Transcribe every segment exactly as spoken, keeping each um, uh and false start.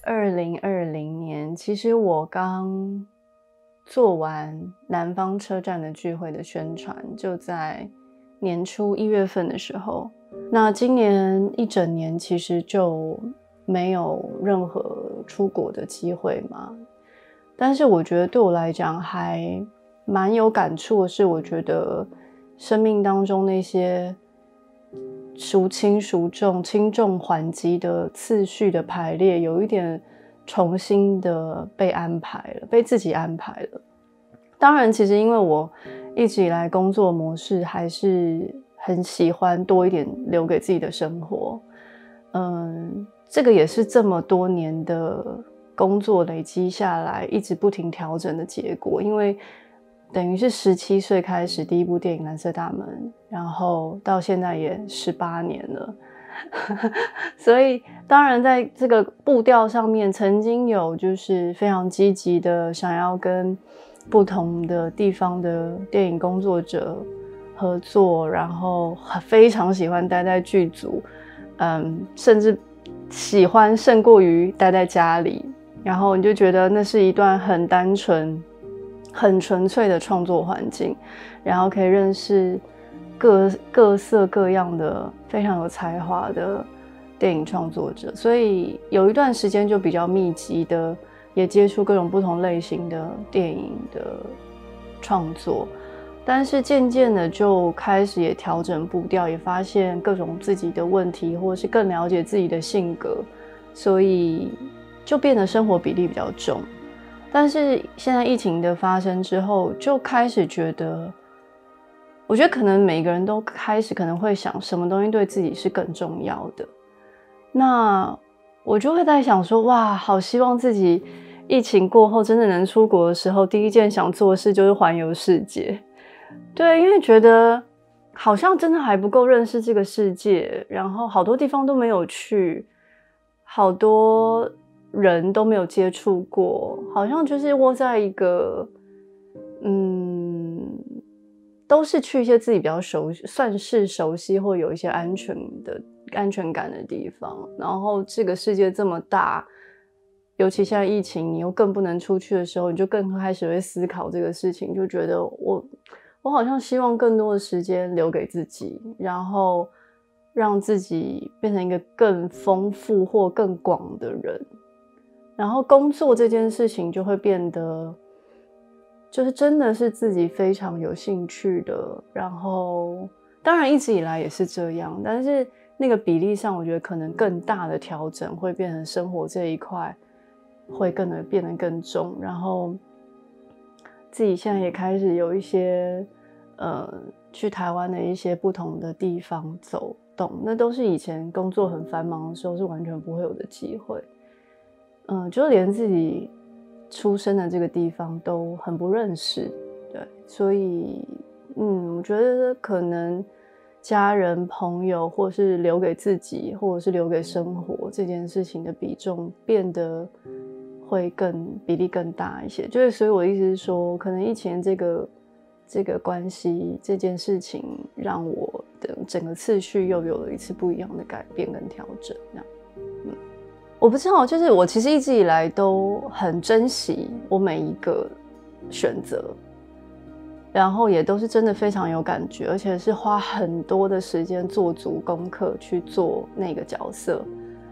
二零二零年，其实我刚做完南方车站的聚会的宣传，就在年初一月份的时候。那今年一整年其实就没有任何出国的机会嘛，但是我觉得对我来讲还蛮有感触的是，我觉得生命当中那些孰轻孰重、轻重缓急的次序的排列，有一点重新的被安排了，被自己安排了。当然，其实因为我一直以来工作模式还是很喜欢多一点留给自己的生活，嗯，这个也是这么多年的工作累积下来，一直不停调整的结果。因为等于是十七岁开始第一部电影《蓝色大门》，然后到现在也十八年了。所以当然在这个步调上面曾经有就是非常积极的想要跟不同的地方的电影工作者合作，然后非常喜欢待在剧组，嗯，甚至喜欢胜过于待在家里，然后你就觉得那是一段很单纯很纯粹的创作环境，然后可以认识各各色各样的非常有才华的电影创作者，所以有一段时间就比较密集的也接触各种不同类型的电影的创作，但是渐渐的就开始也调整步调，也发现各种自己的问题，或者是更了解自己的性格，所以就变得生活比例比较重。但是现在疫情的发生之后，就开始觉得，我觉得可能每个人都开始可能会想什么东西对自己是更重要的。那我就会在想说，哇，好希望自己疫情过后真的能出国的时候，第一件想做的事就是环游世界。对，因为觉得好像真的还不够认识这个世界，然后好多地方都没有去，好多人都没有接触过，好像就是窝在一个嗯都是去一些自己比较熟算是熟悉或有一些安全的安全感的地方，然后这个世界这么大，尤其现在疫情你又更不能出去的时候，你就更开始会思考这个事情，就觉得我我好像希望更多的时间留给自己，然后让自己变成一个更丰富或更广的人，然后工作这件事情就会变得就是真的是自己非常有兴趣的，然后当然一直以来也是这样，但是那个比例上我觉得可能更大的调整会变成生活这一块会更的变得更重，然后自己现在也开始有一些呃去台湾的一些不同的地方走动，那都是以前工作很繁忙的时候是完全不会有的机会，嗯、呃，就连自己出生的这个地方都很不认识，对，所以嗯，我觉得可能家人朋友或是留给自己或者是留给生活这件事情的比重变得会更比例更大一些，就是所以我的意思是说，可能以前这个这个关系这件事情让我的整个次序又有了一次不一样的改变跟调整，这样，嗯，我不知道，就是我其实一直以来都很珍惜我每一个选择，然后也都是真的非常有感觉，而且是花很多的时间做足功课去做那个角色，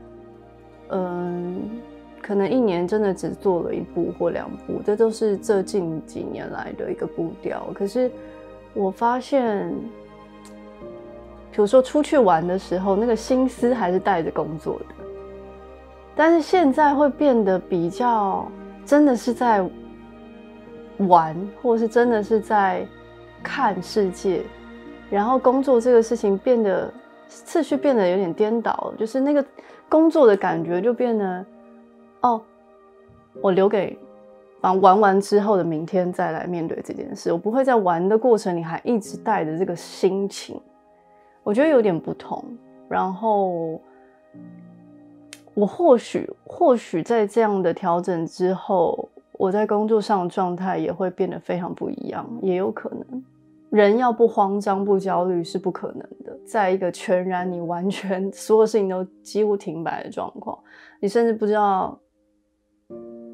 嗯。可能一年真的只做了一部或两部，这都是这近几年来的一个步调。可是我发现，比如说出去玩的时候，那个心思还是带着工作的，但是现在会变得比较真的是在玩，或是真的是在看世界，然后工作这个事情变得次序变得有点颠倒，就是那个工作的感觉就变得哦，我留给玩完之后的明天再来面对这件事，我不会在玩的过程里还一直带着这个心情，我觉得有点不同。然后我或许或许在这样的调整之后，我在工作上的状态也会变得非常不一样，也有可能。人要不慌张不焦虑是不可能的，在一个全然你完全所有事情都几乎停摆的状况，你甚至不知道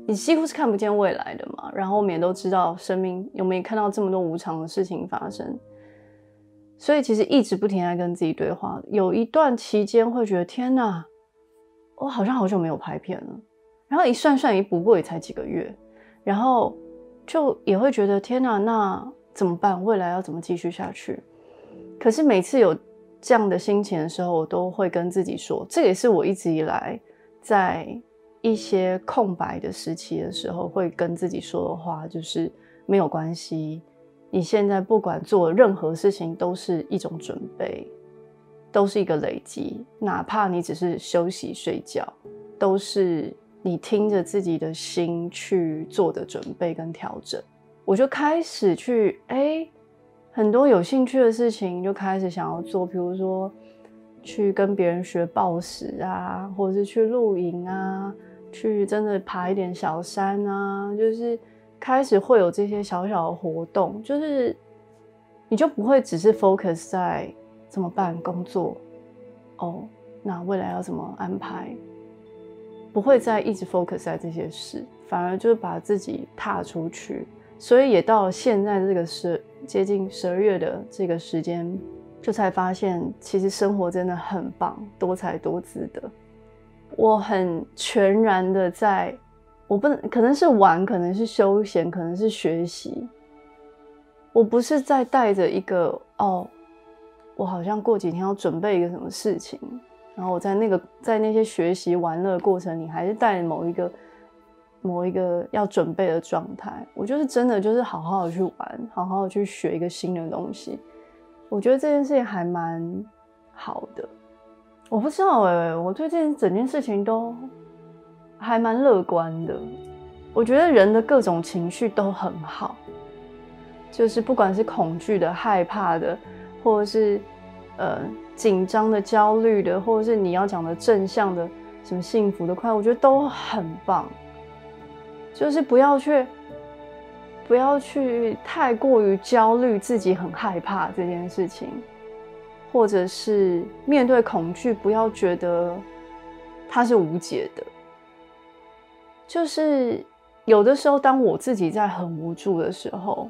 你几乎是看不见未来的嘛。然后我们也都知道生命有没有看到这么多无常的事情发生，所以其实一直不停在跟自己对话。有一段期间会觉得天哪，我好像好久没有拍片了，然后一算算也不过也才几个月，然后就也会觉得天哪，那怎么办？未来要怎么继续下去？可是每次有这样的心情的时候，我都会跟自己说，这也是我一直以来在一些空白的时期的时候会跟自己说的话，就是没有关系，你现在不管做任何事情都是一种准备，都是一个累积，哪怕你只是休息睡觉，都是你听着自己的心去做的准备跟调整。我就开始去哎，很多有兴趣的事情就开始想要做，比如说去跟别人学抱石啊，或者是去露营啊，去真的爬一点小山啊，就是开始会有这些小小的活动，就是你就不会只是 focus 在怎么办工作哦，那未来要怎么安排，不会再一直 focus 在这些事，反而就是把自己踏出去。所以也到了现在这个十接近十二月的这个时间，就才发现其实生活真的很棒，多彩多姿的。我很全然的在，我不能可能是玩，可能是休闲，可能是学习。我不是在带着一个哦，我好像过几天要准备一个什么事情，然后我在那个在那些学习玩乐的过程里，还是带某一个。某一个要准备的状态，我就是真的就是好好的去玩，好好的去学一个新的东西。我觉得这件事情还蛮好的。我不知道哎、欸，我对这件整件事情都还蛮乐观的。我觉得人的各种情绪都很好，就是不管是恐惧的、害怕的，或者是呃紧张的、焦虑的，或者是你要讲的正向的、什么幸福的、快乐，我觉得都很棒。就是不要去，不要去太过于焦虑自己很害怕这件事情，或者是面对恐惧，不要觉得它是无解的。就是有的时候，当我自己在很无助的时候，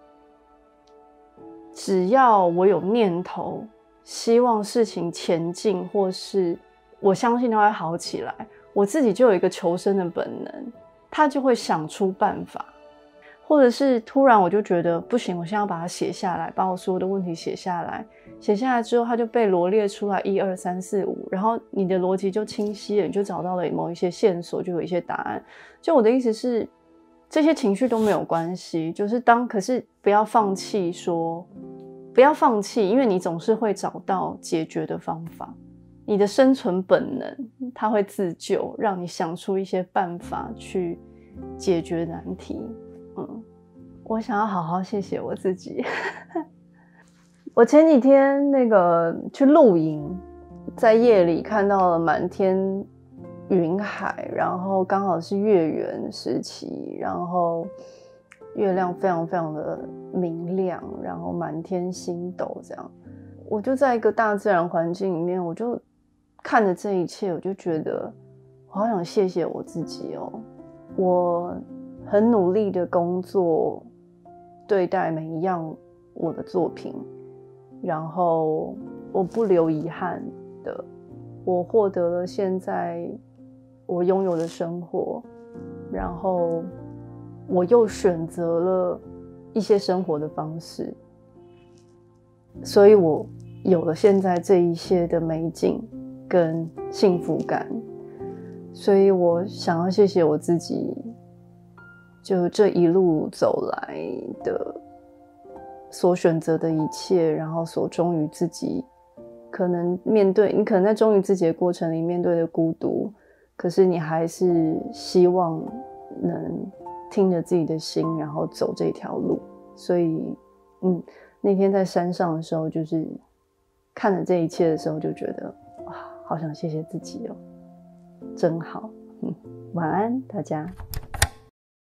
只要我有念头，希望事情前进，或是我相信它会好起来，我自己就有一个求生的本能。他就会想出办法，或者是突然我就觉得不行，我现在要把它写下来，把我所有的问题写下来。写下来之后，它就被罗列出来一二三四五，然后你的逻辑就清晰了，你就找到了某一些线索，就有一些答案。就我的意思是，这些情绪都没有关系，就是当可是不要放弃说，不要放弃，因为你总是会找到解决的方法。你的生存本能，它会自救，让你想出一些办法去解决难题。嗯，我想要好好谢谢我自己。我前几天那个去露营，在夜里看到了满天云海，然后刚好是月圆时期，然后月亮非常非常的明亮，然后满天星斗这样。我就在一个大自然环境里面，我就看着这一切，我就觉得我好想谢谢我自己哦。我很努力的工作，对待每一样我的作品，然后我不留遗憾的，我获得了现在我拥有的生活，然后我又选择了一些生活的方式，所以我有了现在这一些的美景跟幸福感，所以我想要谢谢我自己，就这一路走来的所选择的一切，然后所忠于自己，可能面对你可能在忠于自己的过程里面对的孤独，可是你还是希望能听着自己的心，然后走这条路。所以嗯，那天在山上的时候，就是看着这一切的时候，就觉得哇，好想谢谢自己哦，真好。嗯，晚安大家。